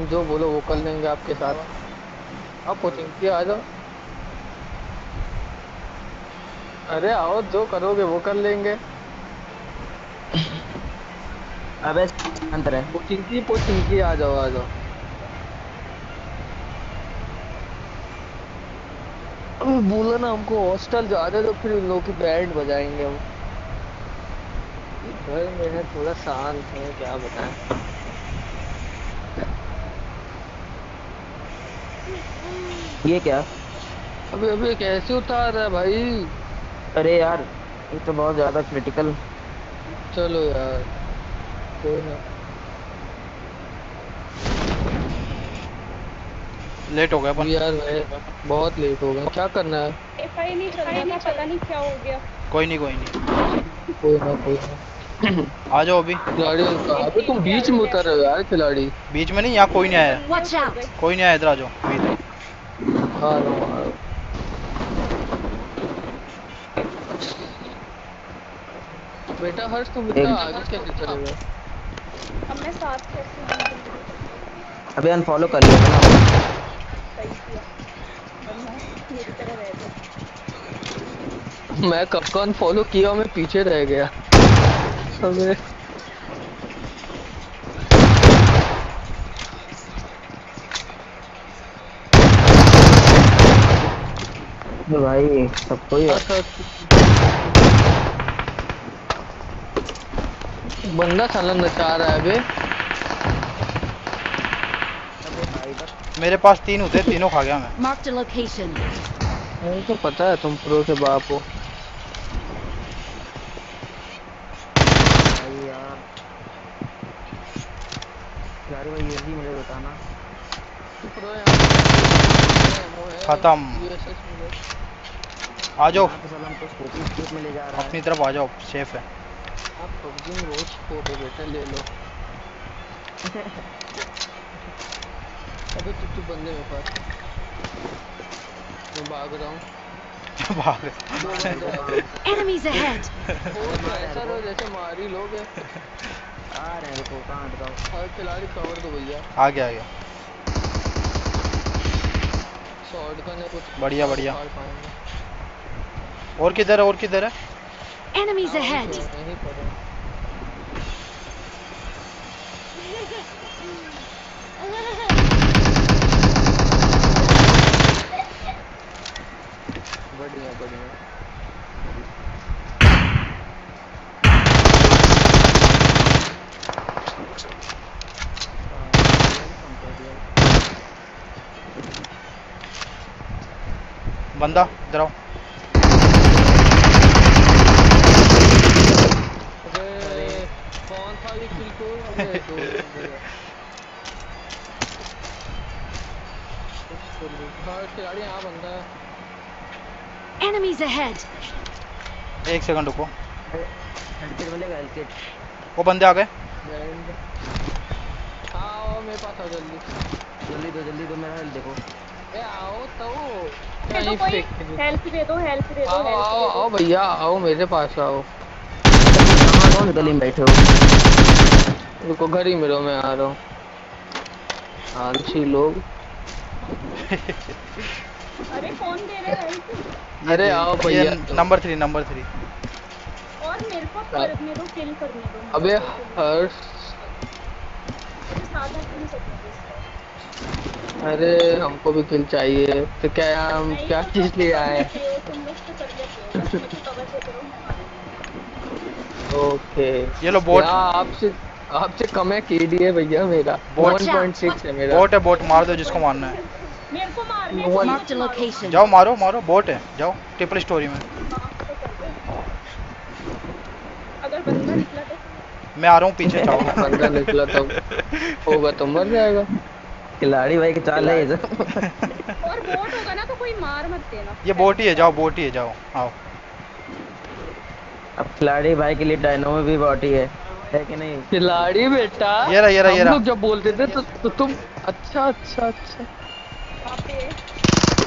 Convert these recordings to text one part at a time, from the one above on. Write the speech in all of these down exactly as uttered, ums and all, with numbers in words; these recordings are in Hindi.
तुम जो बोलो वो कर लेंगे आपके साथ। आप पोचिंकी आ जाओ। अरे आओ, जो करोगे वो कर लेंगे। अबे अंतर है। पोचिंकी पोचिंकी आ जाओ आ जाओ। अबे बोला ना हमको हॉस्टल जा रहे तो फिर उन लोगों की बैंड बजाएंगे हम। ये घर में है थोड़ा शांत है, क्या बताएं। ये क्या? अबे अबे कैसे उतार रहा है भाई। अरे यार, ये तो बहुत ज्यादा क्रिटिकल। चलो यार, कोई ना। लेट हो गया अपन। अभी यार मैं बहुत लेट हो गया, क्या करना है। वाईफाई नहीं चल रहा था, पता नहीं क्या हो गया। कोई नहीं कोई नहीं। कोई ना कोई ना। आ जाओ अभी। खिलाड़ी अबे तुम बीच में उतर रहे हो यार खिलाड़ी। बीच में नहीं, यहाँ कोई नहीं आया। Watch out! कोई नहीं आया, इधर आ जाओ अभी। आ रहा हूँ आ रहा हूँ। बेटा हर्ष तुम इतना एक आगे कैसे चले गए। अब मैं साथ कैसे हूँ? अबे अनफॉलो कर लिया था ना। सही किया, वरना मेरी तरह रह जाओ। मैं कब का अनफॉलो किया, मैं पीछे रह गया। अबे तो भाई सबको ही अच्छा, बंदा साला नचा रहा है बे। मेरे पास तीन होते, तीनों खा गया मैं। Marked a location. मुझे तो पता है तुम प्रो के बाप हो। भाई यार, यार भाई ये भी मुझे बताना। प्रो यहाँ खत्म। यूएसएस मिले। आ जाओ यहाँ पे साला हमको स्कूटी स्कूट में ले जा रहा है। अपनी तरफ आ जाओ, सेफ है। आप पबजी में रोज स्कोप है बेटा, ले लो। अबे तू तू बंदे मेरे पास। मैं भाग रहा हूँ। भाग। दो बंदे हैं। Enemies ahead. वो तो ऐसा तो जैसे मार ही लोगे। आ रहे हैं, रुको कहाँ हट रहा हूँ। हर खिलाड़ी कवर दो भैया। आ गया आ गया। शॉर्ट गन है कुछ। बढ़िया बढ़िया। फाड़ पाएंगे। और किधर है, और किधर है? Enemies हाँ, ahead. वहीं पे, यहीं पर है। बढ़िया बढ़िया। बंदा इधर आओ। अरे कौन था ये किल को। अरे दो बंदे हैं। हाँ खिलाड़ी यहाँ बंदा है। Enemies ahead. एक सेकंड रुको। हेडकिट मिलेगा, हेडकिट। वो बंदे आ गए। बैंड। हाँ आओ मेरे पास आओ जल्दी। जल्दी दो जल्दी दो, मेरा हेल्थ देखो। ए आओ तो। दे दो कोई हेल्प दे दो, हेल्प दे दो, आओ हेल्प आओ दे आओ दो। भैया आओ मेरे पास आओ। कहाँ कौन गली में बैठे हो? रुको घर ही मिलो, मैं आ रहा हूँ। आलसी लोग। अरे कौन दे रहा है हेल्प? अरे आओ भैया। ये नंबर थ्री नंबर थ्री। और मेरे को करने दो, किल करने दो। अबे हर्ष। मुझे सादा किल करने दो। अरे हमको भी किल चाहिए तो क्या हम नहीं क्या तो चीज तुम ले कर आए। लेते हो, तुम लोग तो कर लेते हो, बस मेरे को कवर देते रहो, मैं मारूंगी। ओके। ये लो बोट। यार आपसे आपसे कम है केडी है भैया मेरा। बोट। वन पॉइंट सिक्स है मेरा। बोट है, बोट मार दो जिसको मारना है। मेरे को मारने नो को वन। मत Marked a मारो। location. जाओ मारो मारो, बोट है, जाओ ट्रिपल स्टोरी में। माफ तो कर दो। अगर बंदा निकला तो मैं आ रहा हूँ पीछे, चाहो। बंदा निकला तब होगा तो मर जाएगा। खिलाड़ी भाई की चाल है ये सब। और बोट होगा ना तो कोई मार मत देना। ये बोट ही है, जाओ बोट ही है, जाओ आओ। अब खिलाड़ी भाई के लिए डायनोमो भी बॉटी है है कि नहीं? खिलाड़ी बेटा। ये रहा ये रहा ये हम रहा। लोग जब बोलते थे तो, तो तुम अच्छा अच्छा अच्छा। वहाँ पे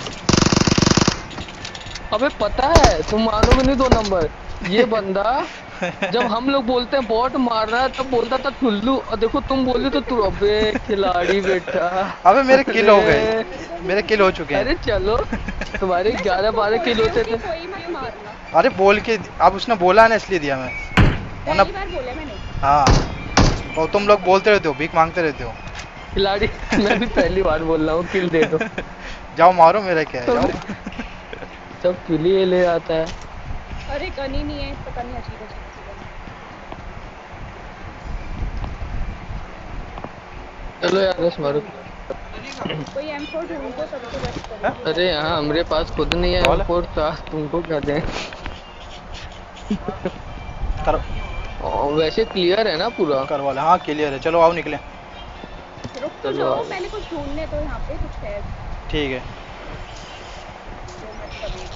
अबे पता है तुम मानोगे नहीं, दो नंबर ये बंदा जब हम लोग बोलते हैं बॉट मार रहा है तब बोलता था टुल्लू, और देखो तुम बोली तो तू अबे खिलाड़ी बेटा। अबे मेरे किल हो गए, अरे मेरे किल हो चुके अरे हैं। चलो, तुम्हारे मैं ग्यारह सबको बारह बोल किलो रही थे हूँ कि तो। कोई मत मारना। अरे बोल के, अब उसने बोला है ना इसलिए दिया मैं, वरना पहली बार बोला मैंने। हाँ। और तुम लोग बोलते रहते हो, भीख मांगते रहते हो। खिलाड़ी मैं भी पहली बार बोल रहा हूँ किल दे दो। जाओ मारो, मेरा क्या है, जाओ। सब किल ही ले आता है। अरे गन ही नहीं है, पता नहीं अजीब अजीब सी गन। चलो यार बस मारो। कोई एम फोर ढूंढ दो तब तो बेस्ट हैं? करेंगे। अरे यहाँ हमारे पास खुद नहीं है कॉल है? एम फोर, का तुमको क्या दें। कर, और वैसे क्लियर है ना पूरा। करवा ले। हाँ क्लियर है, चलो आओ निकले। रुक तो चलो जाओ, आओ। पहले कुछ ढूंढने तो यहाँ पे कुछ है। ठीक है। दो मिनट का वेट।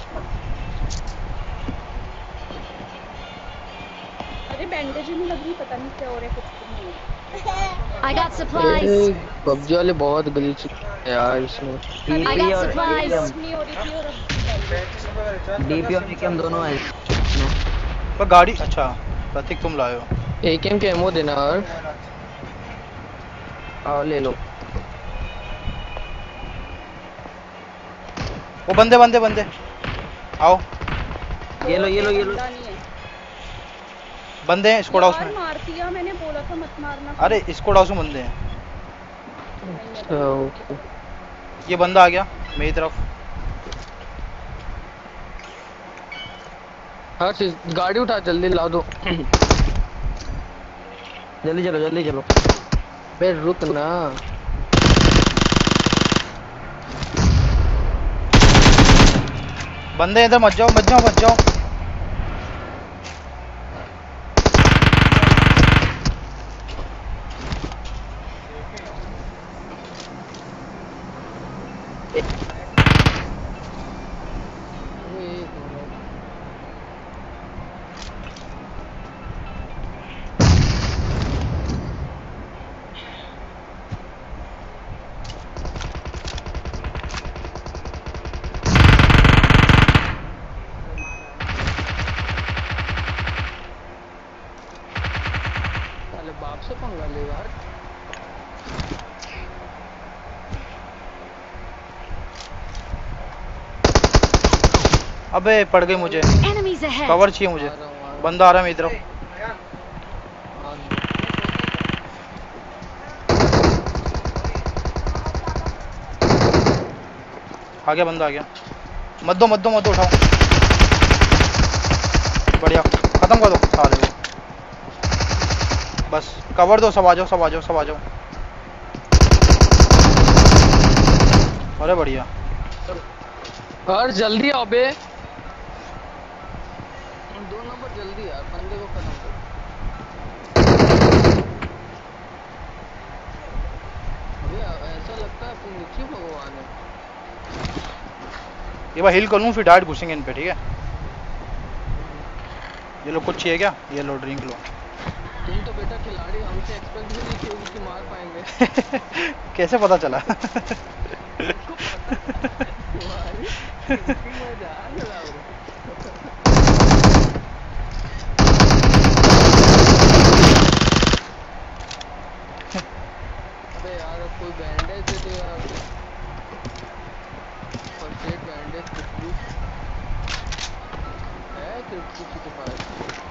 अरे बैंडेज ही नहीं लग रही, पता नहीं क्या हो रहा है, कुछ भी नहीं है। I got a supplies. PUBG वाले बहुत गलीच यार इसमें। अभी I डीपी got और बैंडेज supplies. एकेएम, लोड नहीं हो रही थी और अब बैंडेज। डीपी और एकेएम दोनों है इसमें। पर गाड़ी, अच्छा प्रतीक तुम लाए हो। एक एम के एमओ देना और आओ ले लो। वो बंदे बंदे बंदे आओ। ये लो ये लो ये लो। बंदा नहीं है बंदे हैं स्क्वाड हाउस यार, में। मार दिया मैंने, बोला था मत मारना। अरे स्क्वाड हाउस में बंदे हैं। अच्छा ओके। ये बंदा आ गया मेरी तरफ। हाँ चीज गाड़ी उठा जल्दी ला दो। जल्दी चलो जल्दी चलो। बे रुक ना। बंदे इधर मत जाओ मत जाओ मत जाओ। एक मिनट। साले बाप से पंगा ले यार। अबे पड़ गई मुझे, Enemies ahead. कवर चाहिए मुझे। आ रहा हूँ आ रहा हूँ। बंदा आ रहा है मेरी तरफ। हाँ, आ गया बंदा आ गया। मत दो मत दो मत दो, उठाओ। बढ़िया, खत्म कर दो साले को। बस कवर दो, सब आ जाओ सब आ जाओ सब आ जाओ। अरे बढ़िया। और जल्दी आओ बे। दो नंबर जल्दी यार, बंदे को खत्म करो। अबे ऐसा लगता है अपन नीचे भगवान है। ये बार हिल कर लूँ फिर डायरेक्ट घुसेंगे इन पे, ठीक है। ये लो कुछ चाहिए क्या? ये लो ड्रिंक लो। तुम तो बेटा खिलाड़ी, हमसे एक्सपेक्ट भी नहीं किए कि मार पाएंगे। कैसे पता चला? तुमको पता है तुम्हारी thinking में ध्यान लगाओ। अबे यार अब कोई बैंडेज दे दो यार। फर्स्ट एड बैंडेज कुछ भी है किसी के पास?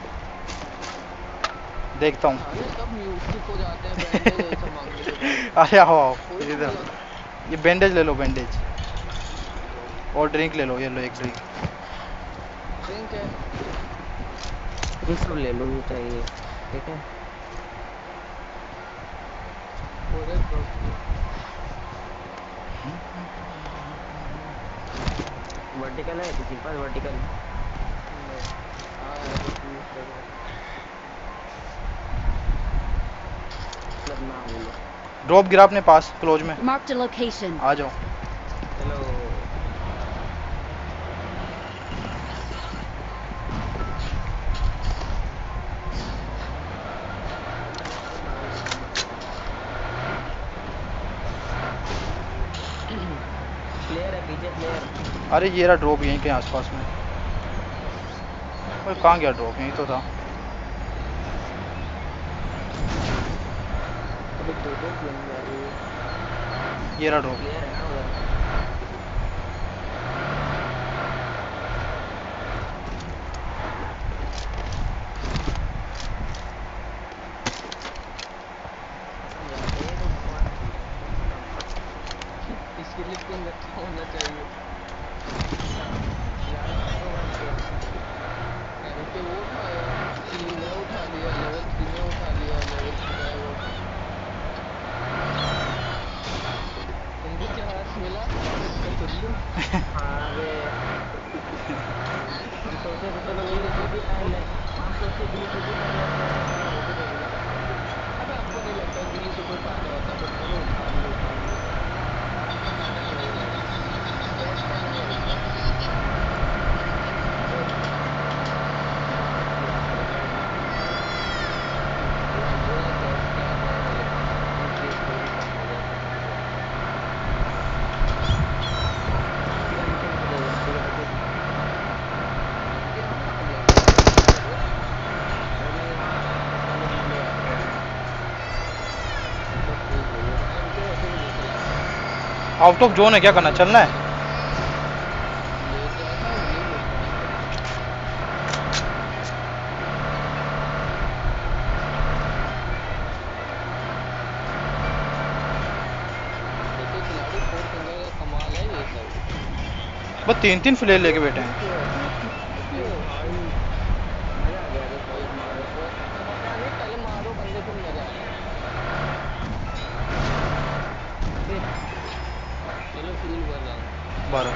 देखता हूँ। सारे सब म्यूजिक हो जाते हैं बैंडेज ऐसा मांगने के बाद। अरे आओ आओ कोई इधर। नहीं ये बैंडेज ले लो, बैंडेज और ड्रिंक ले लो। ये लो एक ड्रिंक। ड्रिंक है। ये सब ले लो जो चाहिए, ठीक है। पूरे ग्रुप वर्टिकल है किसी के पास? वर्टिकल हाँ यार यूज करो। मतलब ना बोलो। ड्रॉप गिरा अपने पास क्लोज में, Marked a location. आ जाओ। चलो प्लेयर है पीछे, प्लेयर। अरे ये रहा ड्रॉप यहीं के आसपास में। ओए कहाँ गया ड्रॉप? यहीं तो था। अबे दो दो प्लेन जा रही है। ये रहा ड्रॉप। प्लेयर है ना उधर। जाते हैं तो भगवान ठीक है, कम से कम। इसके लिए पिंग अच्छा होना चाहिए। यार तो बन के एम के वो उठाया, सी में उठा लिया, लेवल थ्री में उठा लिया, लेवल थ्री का है वो। तुमको क्या हाथ मिला इसका चुल्लू? हाँ बे, हम सोचे थे चलो ग्लिच भी पहन ले, हम सोचे ग्लिच भी पहन लेते हैं, साला वो भी नहीं मिला। अबे हमको नहीं लगता गिली से कोई फायदा होता, बट चलो उठा लिए उठा लिए। बेस्ट है नहीं होता। अबे यार भाई बोला कैश क्या है, इनकी स्टोरी कम हो जाए तो ठीक है। गन किल से दे देती है कुछ। इनके यहाँ कहाँ गया था वो? अरे नहीं वहाँ वाले बंदे आते हैं। अच्छा ठीक है, ये इनके वैसे भी लेके आया था। आउट ऑफ जोन है, क्या करना, चलना है? लेके आया था, ये विड्रॉल करेंगे। देखो खिलाड़ी फोर फिंगर का कमाल है ये सब। बस तीन तीन फ्लेयर लेके बैठे हैं। क्यों क्यों? भाई मजा आ गया देखो एक मारो। वो पता नहीं, पहले मारो बंदे फिर मजा आता है। अबे चलो फ्यूल भर रहा हूँ। बारह।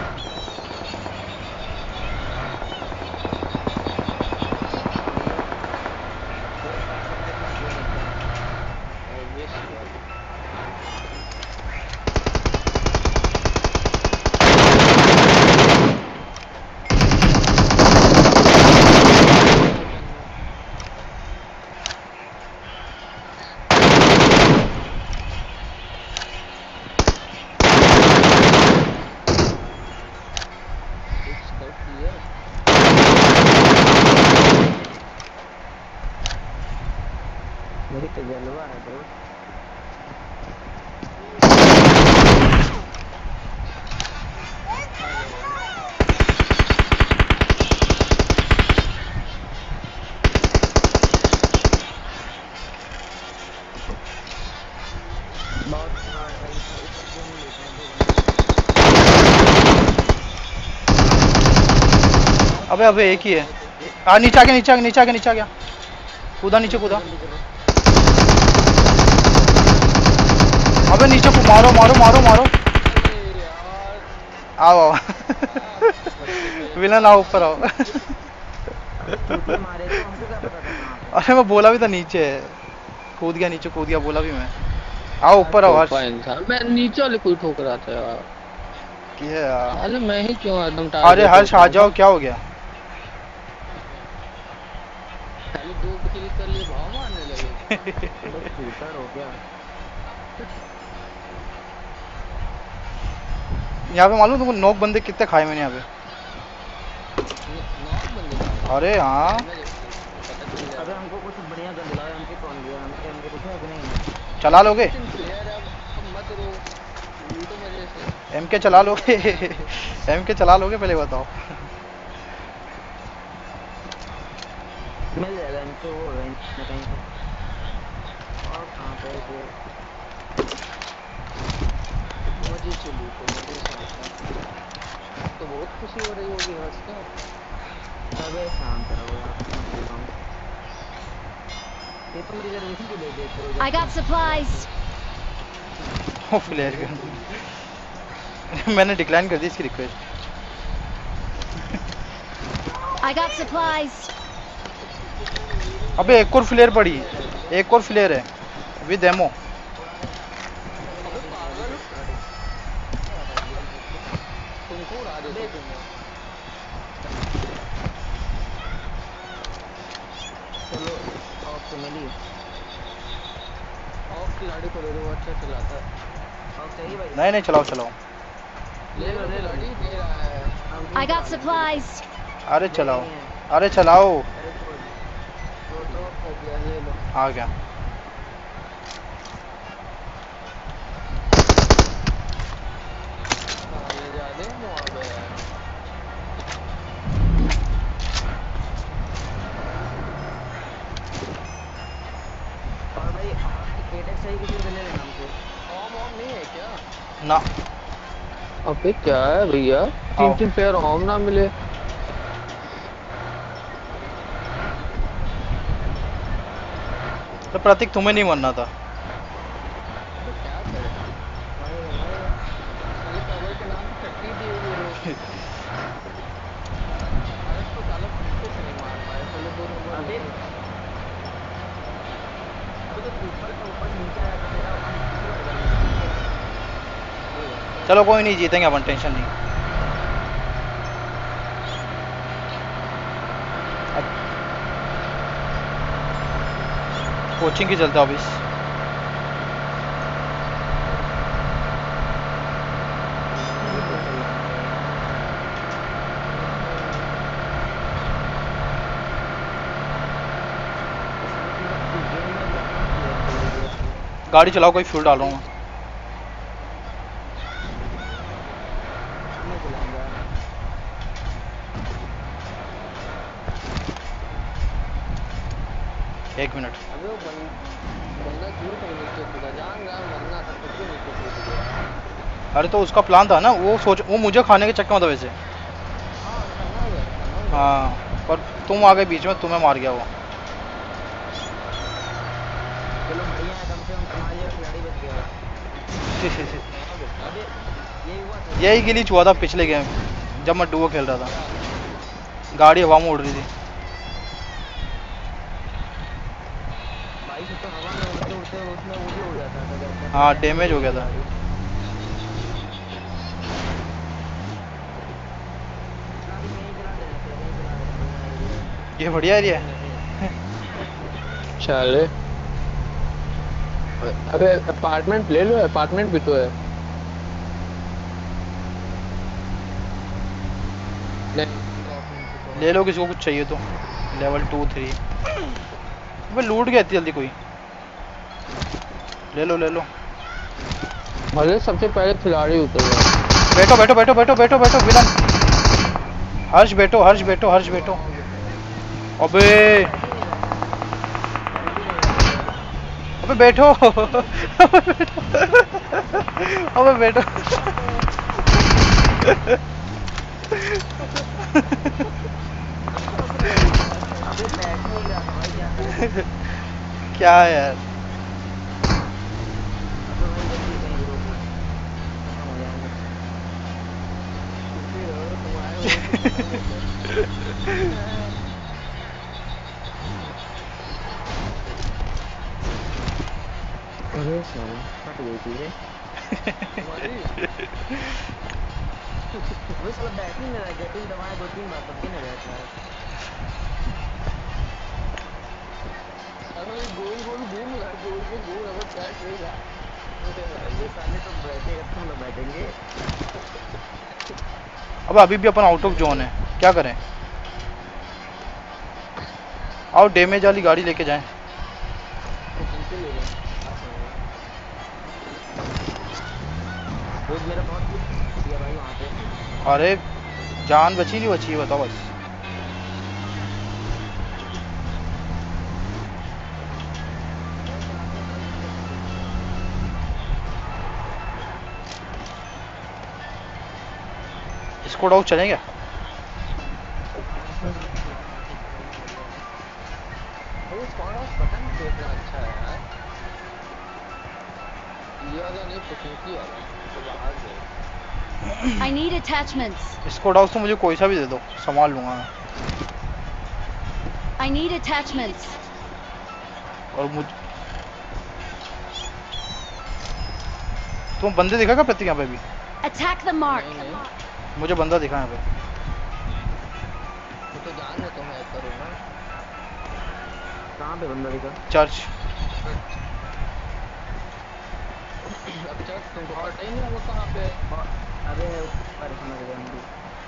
ये फोर स्टार से लाइट मार दिया नीचे। ऑब्वियसली बात है। ओपन में एक स्कर्ट क्लियर। मेरी तो जलवा है ब्रो। आ गया भाई। बहुत हार्ड है ऊपर ऊपर क्यों नहीं लेते हैं दो बंदे। नॉक अबे कर अबे एक नॉक ही है। चाहे तो। आ नीचे आ गया, नीचे आ गया, नीचे आ गया, नीचे आ गया। कूदा नीचे जल्दी कूदा। करो जल्दी करो। अबे नीचे को मारो मारो मारो मारो। अरे यार आओ आओ। आप बच्चे थे विलन आओ, ऊपर आओ। अबे चूतिया मारे तो हमको क्या पता था कहाँ पे। अरे मैं बोला भी था नीचे है। कूद गया नीचे, कूद गया, बोला भी मैं। आओ यार ऊपर आओ हर्ष। टोपा इंसान, मैं नीचे वाले कोई ठोक रहा था यार। की है यार। साले मैं ही क्यों एकदम अरे टारगेट हर्ष होता आ हूँ। जाओ, क्या हो गया? पहले दो किल कर लिए, भाव मारने लगे। अबे चूतर हो गया। यहाँ पे मालूम तुमको नौ बंदे कितने खाए मैंने यहाँ पे? न- नॉक बंदे खाए। अरे हाँ। डैमेज पता चल अबे जाता। हमको कुछ बढ़िया गन दिलाओ। एमके कौन दिया? एमके एमके कुछ है कि नहीं? चला लोगे? तीन प्लेयर है, अब अब मत रो, लूटो मजे से। एम के चला लोगे? एम के चला लोगे पहले बताओ। मिल जाएगा एमके वो रेंज में कहीं पे। और कहाँ पे है ये? मजे से लूटो, मजे से आता है। अब तो बहुत खुशी हो रही होगी हर्ष को। अबे शांत रहो यार, मैं बोल रहा हूँ। ये तुम रिजर्वेशन क्यों दे देते हो? I got supplies. Oh flare gun. मैंने डिक्लाइन कर दी इसकी रिक्वेस्ट। I got supplies. अबे एक और फ्लेयर पड़ी, एक और फ्लेयर है विद एमो। अबे पागल, तुमको उड़ा देते तुम्हें। चलो ऑफ तो मिली। ऑफ खिलाड़ी को दे दो, वो अच्छा चलाता है। ऑफ चाहिए भाई? नहीं नहीं, चलाओ चलाओ। ले लो, खिलाड़ी दे रहा है। हम I got supplies. अरे चलाओ, अरे चलाओ। अरे छोड़ छोड़ दो। नॉक हो गया, ले लो। आ गया। ना अबे क्या है भैया, तीन आओ। तीन प्लेयर होम ना मिले। तो प्रतीक तुम्हें नहीं मरना था। अबे क्या करे, मरेगा मरेगा, साले कवर के नाम पे टट्टी दिए ये लोग। हर्ष को साला पीछे से नहीं मार पाए, साले दो नंबर अबे ऊपर। अबे तो ऊपर का ऊपर नीचे आया तो मेरा हम किसी और गन में ठीक है। कोई बात नहीं। चलो कोई नहीं, जीतेंगे अपन, टेंशन नहीं। अब कोचिंग की चलता ऑफिस। ये तो चल रहा है यार। इसमें पूरा गेम में बहुत प्लेयर खेल रहे हैं। गाड़ी चलाओ, कोई फ्यूल डाल रहा हूँ मैं। मैं चलाऊंगा। एक मिनट। अबे वो बन, बंदा क्यों तक नीचे कूदा, जान जान मरना था तो क्यों नीचे कूद गया। अरे तो उसका प्लान था ना, वो सोच वो मुझे खाने के चक्कर में था वैसे। हाँ समझ गया समझ गया। हाँ पर तुम आ गए बीच में, तुम्हें मार गया वो। चलो बढ़िया है, कम से कम तुम्हारे लिए खिलाड़ी बच गया। हाँ बेटा। अबे यही हुआ था। यही गिलीच हुआ था पिछले गेम जब मैं डुओ खेल रहा था, गाड़ी हवा में उड़ रही थी। भाई से तो हवा में उड़ते उड़ते उसमें वो भी हो गया था तो क्या कहते हैं, हाँ, डैमेज डैमेज हो गया था। गाड़ी। अभी यहीं चला देना, फिर यहीं चला देना, बढ़िया एरिया है। ये बढ़िया एरिया है। चले। अबे अपार्टमेंट ले लो, अपार्टमेंट भी तो है। नहीं ले लो किसी को कुछ चाहिए तो, लेवल टू थ्री। अबे लूट गया इतनी जल्दी कोई। ले लो ले लो। भले सबसे पहले खिलाड़ी उतर गया। बैठो बैठो बैठो बैठो बैठो बैठो विलन। हर्ष बैठो हर्ष बैठो हर्ष बैठो। अबे अबे बैठो अबे बैठो अबे बैठ नहीं रहा था भाई, क्या करें। क्या है यार। अबे भाई जल्दी कहीं भी रोक लो, खत्म हो जाएंगे। चुप ही रहो, तुम आए हो तो खत्म होते। अरे साला फट गई चीजें। तुम्हारी अबे साला बैठ ही नहीं रहा, जेटिंग दबाए दो तीन बार तब भी नहीं बैठ रहा है। साला ये गोल गोल घूम रहा है, गोल में घूम रहा है, बैठ नहीं रहा। अरे भाई अबे साले तो बैठेगा तुम लोग बैठेंगे। अब अभी भी अपन आउट ऑफ जोन है, क्या करें। आओ डैमेज वाली गाड़ी लेके जाएं। चिंता ले लो। रोज मेरा बहुत कुछ दिया भाई वहाँ पे। अरे जान बची नहीं बची है बताओ बस। स्क्वाड हाउस चलें क्या। वो स्क्वाड हाउस पता नहीं क्यों इतना अच्छा है यार। ये वाला नहीं, पुशनकी वाला तो बाहर से। I need attachments. Squad house तो मुझे कोई सा भी दे दो, संभाल लूंगा मैं। I need attachments. और मुझ तुम बंदे दिखा क्या प्रतीक यहाँ पे भी। Attack the mark. नहीं नहीं, मुझे बंदा दिखा यहाँ पे। वो तो जान में तुम हैक करो ना। कहाँ पे बंदा दिखा। चर्च। अब चेक तुमको पता ही नहीं वो कहाँ पे है। और अबे ऊपर समझ गया हम भी।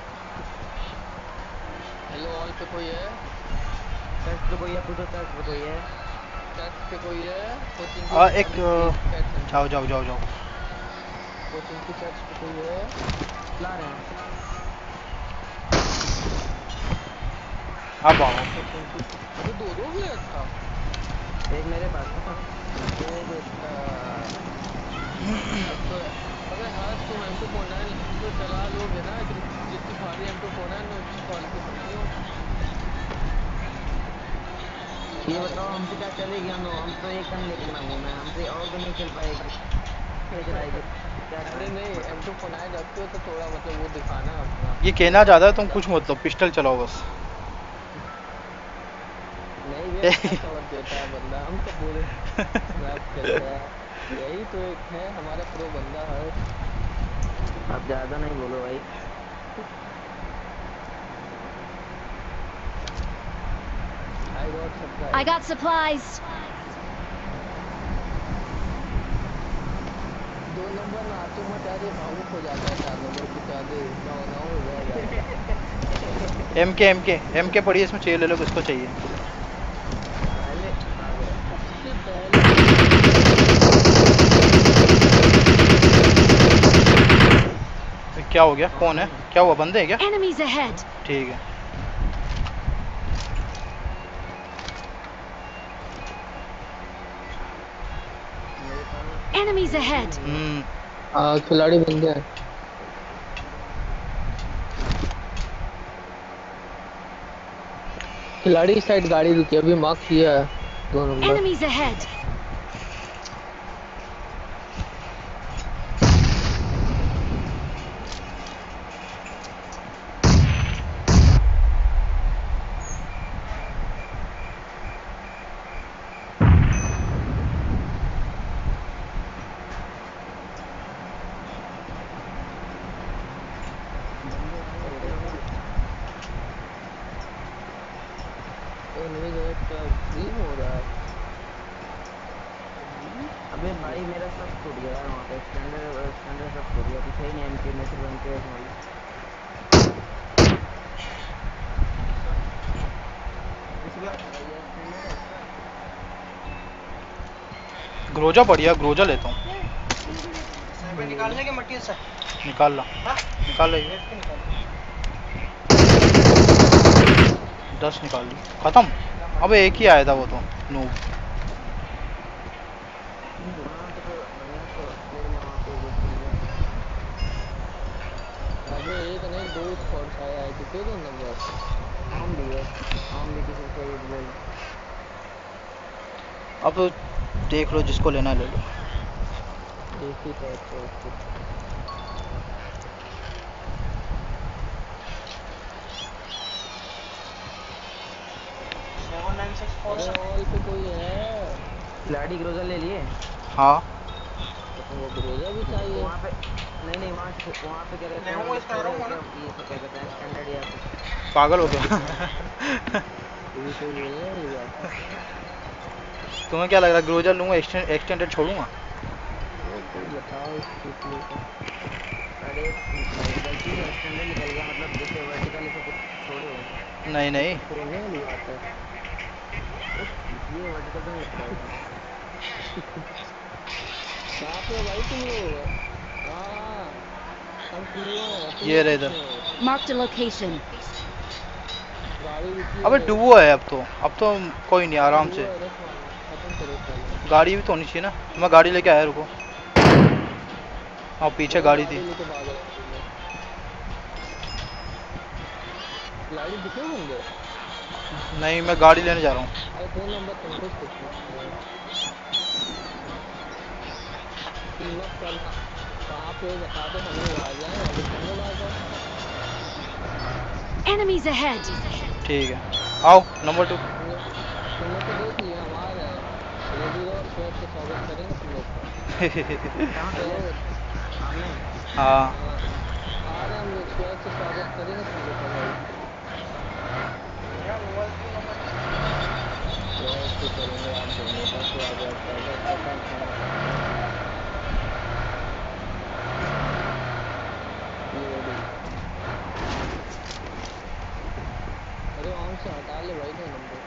हेलो ऑल पे कोई है, चर्च पे कोई है, पूछो चर्च पे कोई है। चेक पे कोई है, कोचिंग आ, एक अ, जाओ जाओ जाओ जाओ। कोचिंग की चर्च पे कोई है। ला रहे हैं। अब आओ। कोचिंग की अबे दो दो प्लेयर था। एक मेरे पास था। ओ बेटा अब तो अगर हाँ तुम एम टू फोर नाइन जो चला लोगे ना कि जितनी भारी एम टू फोर नाइन उसकी क्वालिटी बनाई हो। ये बताओ हमसे क्या चलेगी? हम हम तो एक गन लेके ना घूमे, हमसे और तो नहीं चल पाएगी, क्या चलाएगी? क्या अरे करें नहीं एम बताओ। टू फोर नाइन रखते हो तो थोड़ा मतलब वो दिखाना अपना ये कहना ज्यादा है, तुम मतलब। कुछ मतलब पिस्टल चलाओ बस। नहीं वे अच्छा समझ देता है बंदा, हम कब बोले रैप खेलता है। यही तो एक है हमारा प्रो बंदा है। आप ज्यादा नहीं बोलो भाई। I got I surprise. got supplies. दो नंबर नाचो मत यार, ये भावुक हो जाता है चार नंबर कुछ ज्यादा नौ नौ में बह जाता है। एम के एम के एम के पड़ी है, इसमें चाहिए ले लो, किसको चाहिए? पहले आ गया। सबसे पहले क्या हो गया? कौन कौन है? है? क्या हुआ? बंदे हैं क्या? Enemies ahead. ठीक है। मेरे पास Enemies वो भी ahead. नहीं है। हम्म। हाँ खिलाड़ी बंदे हैं। खिलाड़ी साइड गाड़ी रुकी अभी मार्क किया है दो नंबर। Enemies ahead. बंदे आ गए, चलो भाई। एनिमी रेट का स्ट्रीम हो रहा है। अबे भाई मेरा सब टूट गया यार, वहाँ पे एक्सटेंडर एक्सटेंडर सब टूट गया, कुछ है ही नहीं। एमके में सिर्फ एमके है वाली। इसका भैया एक्सटेंडर है इसका। ग्रोजा बढ़िया, ग्रोजा लेता हूँ। ले लो। निकाल ला, निकाल ला ये। दस निकाल ली, खत्म। अबे एक ही आया था वो तो नूब। वहाँ तो फिर बढ़िया तो ले लिया वहाँ पे जो चीज़ है। अबे एक नहीं दो स्क्वाड्स आए आए चुके दो नंबर। आम भी है, आम भी किसी को चाहिए तो ले लो। अब देख लो, जिसको लेना है ले लो। एक ही तो अच्छा उसको। अरे ऑल पे कोई है खिलाड़ी ग्रोजर ले लिए। हाँ। तो तुमको ग्रोजा भी चाहिए। वहाँ पे नहीं नहीं, वहाँ छो- वहाँ पे क्या कहते हैं मतलब छोड़े हो क्या ये सब, क्या कहते हैं एक्सटेंडेड या कुछ? पागल हो गया। तू भी कोई बोलने वाली बात है। तुम्हें क्या लग रहा है ग्रोजा लूंगा एक्सटेंडेड छोड़ूंगा? वो कोई बताओ स्ट्रिक्टली तो। अरे भाई गलती से एक्सटेंडेड निकल गया, मतलब जैसे वर्टिकल से कुछ छोड़े हो। नहीं ये तो नहीं। बोलने वाली बात है। अरे ये वर्टिकल तो नहीं रखा है इसने। कहाँ पे हो भाई तुम लोग? हाँ हम क्लियो हैं, तुम ये लोग रहे कितने इधर। हो? Marked a location. गाड़ी रुकी अबे है। डुबो है अब तो, अब तो कोई नहीं, हाँ आराम डुओ से। है, रश मारना खत्म करो पहले। गाड़ी भी तो होनी चाहिए ना। मैं गाड़ी लेके आया, रुको। हाँ पीछे वही गाड़ी थी। गाड़ी लेके भाग रहे हैं तुम लोग। खिलाड़ी दिखे बंदे। नहीं, मैं गाड़ी लेने जा रहा हूँ। अरे दो नंबर तुमको पूछना है। तुम मत करना। कहाँ पे हो बता दो, हम लोग आ जाएं अभी तुम लोग आ जाओ। Enemies ahead. ठीक है, आओ नंबर टू। तुम लोग तुम लोग को देख लिया, हम आ रहे हैं। रेडी रहो, स्वेट से स्वागत करेंगे तुम लोग का। कहाँ पे चलो। सामने? हाँ। हाँ आ रहे हैं हम लोग, स्वेट से स्वागत करेंगे तुम लोग का भाई। स्वैग से करेंगे आप दोनों का स्वागत, अगर पता था। रीलोडिंग। अरे आम से हटा ले भाई दो नंबर।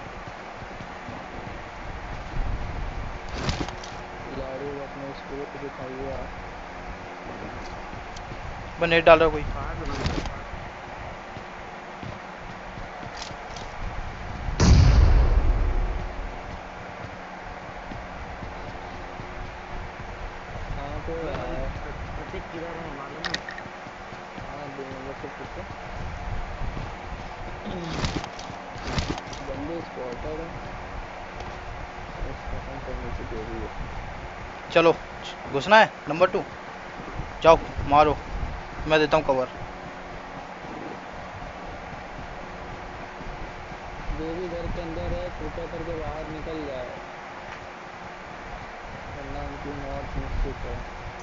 खिलाड़ी को अपना स्कोर दिखाइए आप। मैं नेट डाल रहा कोई। फाड़ दो नंबर। हाँ बंदे स्पॉटेड है, बस खत्म करने की देरी है। चलो घुसना है नंबर टू, जाओ मारो, मैं देता हूँ कवर। जो भी घर के अंदर है कृपया करके बाहर निकल जाए, वरना उनकी मौत निश्चित है।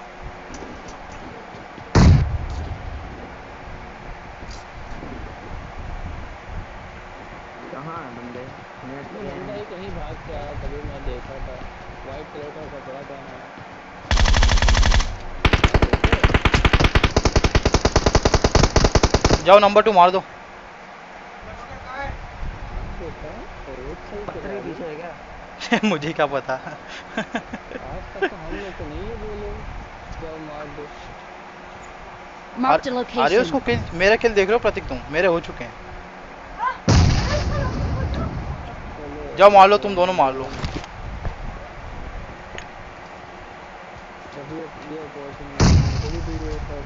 कहाँ है बंदे? नेट वो पे बंदा हैं। ही कहीं भाग के आया, तभी मैं देखा था, वाइट कलर का कपड़ा पहना है। जाओ नंबर टू मार दो। देखा रोड सही पत्थर चला के पीछे है क्या? मुझे क्या पता। आज तक तो हम लोग को नहीं ये बोले जाओ मार दो। Marked a अरे उसको location. किल, मेरा किल देख रहे हो प्रतीक तुम? मेरे हो चुके हैं। चलो जाओ मार लो, तुम दोनों मार लो। सही ये अपॉर्चुनिटी मुझे भी दी है सर।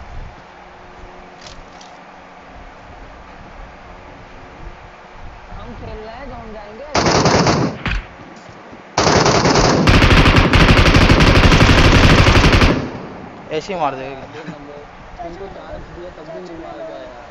हम खेल रहे हैं, हम जाएंगे। ऐसे ही मार देगा। दो नंबर तुमको चांस दिया तब भी नहीं मार पाया।